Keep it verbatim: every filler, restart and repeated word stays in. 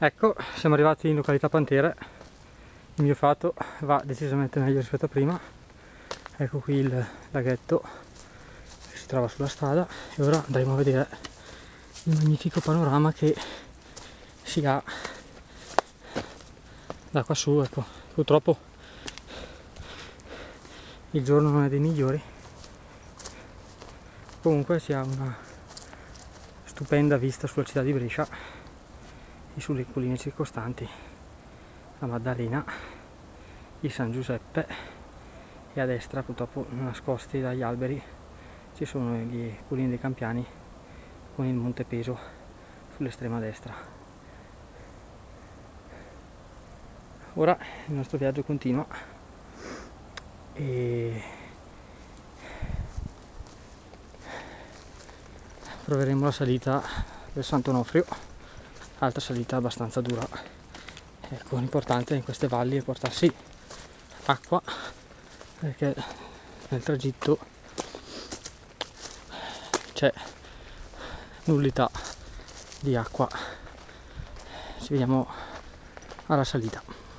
Ecco, siamo arrivati in località Pantere. Il mio fato va decisamente meglio rispetto a prima. Ecco qui il laghetto che si trova sulla strada e ora andremo a vedere il magnifico panorama che si ha da qua su. Ecco, purtroppo il giorno non è dei migliori, comunque si ha una stupenda vista sulla città di Brescia e sulle colline circostanti, la Maddalena, il San Giuseppe, e a destra, purtroppo nascosti dagli alberi, ci sono le colline dei Campiani con il Monte Peso sull'estrema destra. Ora il nostro viaggio continua e proveremo la salita del Sant'Onofrio, altra salita abbastanza dura. Ecco, l'importante in queste valli è portarsi acqua, perché nel tragitto c'è nullità di acqua. Ci vediamo alla salita.